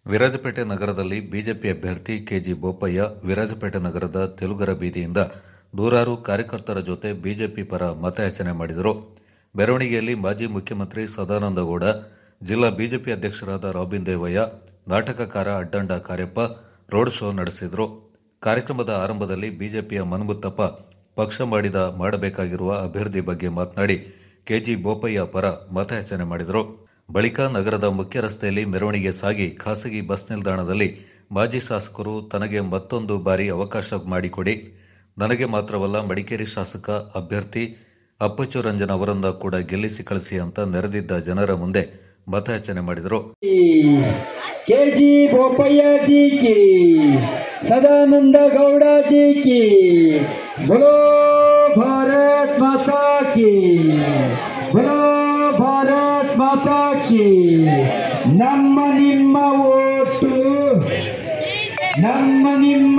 ವಿರಾಜಪೇಟೆ ನಗರದಲ್ಲಿ ಬಿಜೆಪಿ ಅಭ್ಯರ್ಥಿ ಕೆಜಿ ಬೋಪಯ್ಯ ವಿರಾಜಪೇಟೆ ನಗರದ ತೆಲುಗರ ಬೀದಿಯಿಂದ ನೂರಾರು ಕಾರ್ಯಕರ್ತರ ಜೊತೆ ಬಿಜೆಪಿ ಪರ ಮತಯಾಚನೆ ಮಾಡಿದರು. ಮೆರವಣಿಗೆಯಲ್ಲಿ ಮಾಜಿ ಮುಖ್ಯಮಂತ್ರಿ ಸದಾನಂದಗೌಡ, ಜಿಲ್ಲಾ ಬಿಜೆಪಿ ಅಧ್ಯಕ್ಷರಾದ ರಾಬಿನ್ ದೇವಯ್ಯ, ನಾಟಕಕಾರ ಅಡ್ಡಂಡ ಕಾರ್ಯಪ್ಪ ರೋಡ್ ಶೋ ನಡೆಸಿದರು. ಕಾರ್ಯಕ್ರಮದ ಆರಂಭದಲ್ಲಿ ಬಿಜೆಪಿಯ ಮನ್ಮುತ್ತಪ್ಪ ಪಕ್ಷ ಮಾಡಬೇಕಾಗಿರುವ ಅಭ್ಯರ್ಥಿ ಬಗ್ಗೆ ಮಾತನಾಡಿ ಕೆಜಿ ಬೋಪಯ್ಯ ಪರ ಮತಯಾಚನೆ ಮಾಡಿದರು. ಬಳಿಕ ನಗರದ ಮುಖ್ಯ ರಸ್ತೆಯಲ್ಲಿ ಮೆರವಣಿಗೆ ಸಾಗಿ ಖಾಸಗಿ ಬಸ್ ನಿಲ್ದಾಣದಲ್ಲಿ ಮಾಜಿ ಶಾಸಕರು ತನಗೆ ಮತ್ತೊಂದು ಬಾರಿ ಅವಕಾಶ ಮಾಡಿಕೊಡಿ, ನನಗೆ ಮಾತ್ರವಲ್ಲ ಮಡಿಕೇರಿ ಶಾಸಕ ಅಭ್ಯರ್ಥಿ ಅಪ್ಪಚ್ಚು ರಂಜನ್ ಅವರನ್ನ ಕೂಡ ಗೆಲ್ಲಿಸಿ ಕಳಿಸಿ ಅಂತ ನೆರೆದಿದ್ದ ಜನರ ಮುಂದೆ ಮತಯಾಚನೆ ಮಾಡಿದರು. ಕೆಜಿ ಬೋಪಯ್ಯ ಜಿ ಕಿ, ಸದಾನಂದ ಗೌಡ ಜಿ ಕಿ, बोलो भारत माता की, बोलो भारत माता की. ನಮ್ಮ ನಿಮ್ಮ ಓಟು, ನಮ್ಮ ನಿಮ್ಮ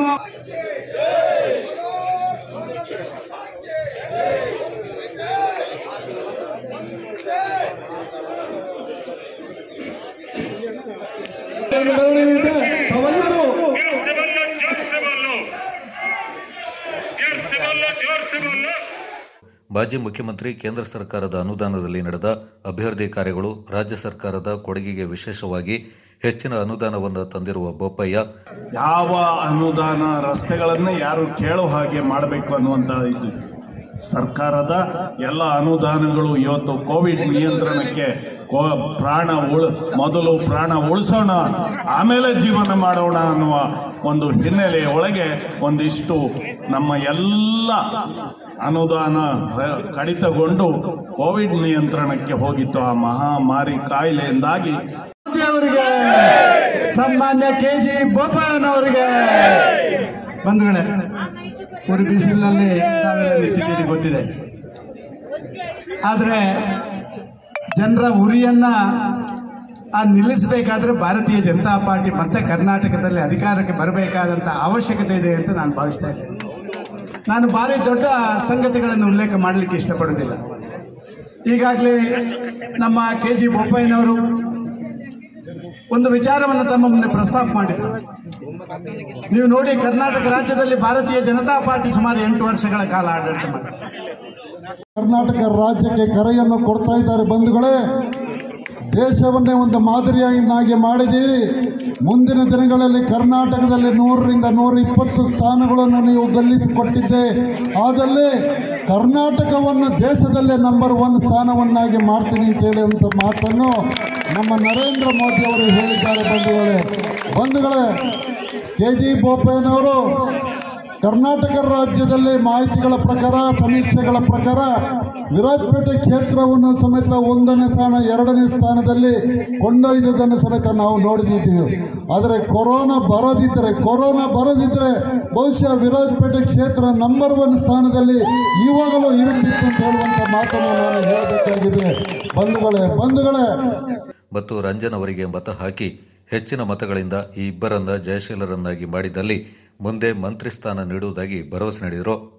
ಮಾಜಿ ಮುಖ್ಯಮಂತ್ರಿ ಕೇಂದ್ರ ಸರ್ಕಾರದ ಅನುದಾನದಲ್ಲಿ ನಡೆದ ಅಭಿವೃದ್ಧಿ ಕಾರ್ಯಗಳು, ರಾಜ್ಯ ಸರ್ಕಾರದ ಕೊಡುಗೆಗೆ ವಿಶೇಷವಾಗಿ ಹೆಚ್ಚಿನ ಅನುದಾನವನ್ನು ತಂದಿರುವ ಬೋಪಯ್ಯ, ಯಾವ ಅನುದಾನ ರಸ್ತೆಗಳನ್ನು ಯಾರು ಕೇಳೋ ಹಾಗೆ ಮಾಡಬೇಕು ಅನ್ನುವಂಥ ಇದು ಸರ್ಕಾರದ ಎಲ್ಲ ಅನುದಾನಗಳು ಇವತ್ತು ಕೋವಿಡ್ ನಿಯಂತ್ರಣಕ್ಕೆ ಮೊದಲು ಪ್ರಾಣ ಉಳಿಸೋಣ, ಆಮೇಲೆ ಜೀವನ ಮಾಡೋಣ ಅನ್ನುವ ಒಂದು ಹಿನ್ನೆಲೆಯ ಒಳಗೆ ಒಂದಿಷ್ಟು ನಮ್ಮ ಎಲ್ಲ ಅನುದಾನ ಕಡಿತಗೊಂಡು ಕೋವಿಡ್ ನಿಯಂತ್ರಣಕ್ಕೆ ಹೋಗಿತ್ತು. ಆ ಮಹಾಮಾರಿ ಕಾಯಿಲೆಯಿಂದಾಗಿ ಅವರಿಗೆ ಸನ್ಮಾನ್ಯ ಕೆಜಿ ಬೋಪಯ್ಯನವರಿಗೆ ಬಂಧುಗಳೇ, ಉರಿ ಬಿಸಿಲಿನಲ್ಲಿ ತಾವೆಲ್ಲ ನಿಂತಿದ್ದೀರಿ ಗೊತ್ತಿದೆ. ಆದರೆ ಜನರ ಉರಿಯನ್ನ ನಿಲ್ಲಿಸಬೇಕಾದ್ರೆ ಭಾರತೀಯ ಜನತಾ ಪಾರ್ಟಿ ಮತ್ತೆ ಕರ್ನಾಟಕದಲ್ಲಿ ಅಧಿಕಾರಕ್ಕೆ ಬರಬೇಕಾದಂಥ ಅವಶ್ಯಕತೆ ಇದೆ ಅಂತ ನಾನು ಭಾವಿಸ್ತಾ ಇದ್ದೇನೆ. ನಾನು ಭಾರಿ ದೊಡ್ಡ ಸಂಗತಿಗಳನ್ನು ಉಲ್ಲೇಖ ಮಾಡಲಿಕ್ಕೆ ಇಷ್ಟಪಡೋದಿಲ್ಲ. ಈಗಾಗಲೇ ನಮ್ಮ ಕೆಜಿ ಬೋಪಯ್ಯನವರು ಒಂದು ವಿಚಾರವನ್ನು ತಮ್ಮ ಮುಂದೆ ಪ್ರಸ್ತಾಪ ಮಾಡಿದರು. ನೀವು ನೋಡಿ, ಕರ್ನಾಟಕ ರಾಜ್ಯದಲ್ಲಿ ಭಾರತೀಯ ಜನತಾ ಪಾರ್ಟಿ ಸುಮಾರು 8 ವರ್ಷಗಳ ಕಾಲ ಆಡಳಿತ ಮಾಡಿದೆ. ಕರ್ನಾಟಕ ರಾಜ್ಯಕ್ಕೆ ಕರೆಯನ್ನು ಕೊಡ್ತಾ ಇದ್ದಾರೆ. ಬಂಧುಗಳೇ, ದೇಶವನ್ನೇ ಒಂದು ಮಾದರಿಯನ್ನಾಗಿ ಮಾಡಿದ್ದೀರಿ. ಮುಂದಿನ ದಿನಗಳಲ್ಲಿ ಕರ್ನಾಟಕದಲ್ಲಿ 100ರಿಂದ 120 ಸ್ಥಾನಗಳನ್ನು ನೀವು ಗೆಲ್ಲಿಸಿಕೊಟ್ಟಿದ್ದೆ. ಆದಲ್ಲಿ ಕರ್ನಾಟಕವನ್ನು ದೇಶದಲ್ಲೇ ನಂಬರ್ 1 ಸ್ಥಾನವನ್ನಾಗಿ ಮಾಡ್ತೀನಿ ಅಂತ ಹೇಳುವಂಥ ಮಾತನ್ನು ನಮ್ಮ ನರೇಂದ್ರ ಮೋದಿ ಅವರು ಹೇಳಿದ್ದಾರೆ. ಬಂಧುಗಳೇ, ಕೆಜಿ ಬೋಪಯ್ಯನವರು ಕರ್ನಾಟಕ ರಾಜ್ಯದಲ್ಲಿ ಮಾಹಿತಿಗಳ ಪ್ರಕಾರ, ಸಮೀಕ್ಷೆಗಳ ಪ್ರಕಾರ ವಿರಾಜಪೇಟೆ ಕ್ಷೇತ್ರವನ್ನು ಸಮೇತ 1ನೇ ಸ್ಥಾನ 2ನೇ ಸ್ಥಾನದಲ್ಲಿ ಕೊಂಡೊಯ್ದುದನ್ನು ಸಮೇತ ನಾವು ನೋಡಿದ್ದೀವಿ. ಆದರೆ ಕೊರೋನಾ ಬರದಿದ್ದರೆ ಬಹುಶಃ ವಿರಾಜಪೇಟೆ ಕ್ಷೇತ್ರ ನಂಬರ್ 1 ಸ್ಥಾನದಲ್ಲಿ ಇವಾಗಲೂ ಇರುತ್ತಿತ್ತು ಅಂತ ಹೇಳುವಂಥ ಮಾತನ್ನು ನಾನು ಹೇಳಬೇಕಾಗಿದೆ. ಬಂಧುಗಳೇ ಮತ್ತು ರಂಜನ್ ಅವರಿಗೆ ಮತ ಹಾಕಿ ಹೆಚ್ಚಿನ ಮತಗಳಿಂದ ಈ ಇಬ್ಬರನ್ನ ಜಯಶೀಲರನ್ನಾಗಿ ಮಾಡಿದಲ್ಲಿ ಮುಂದೆ ಮಂತ್ರಿ ಸ್ಥಾನ ನೀಡುವುದಾಗಿ ಭರವಸೆ ನೀಡಿದರು.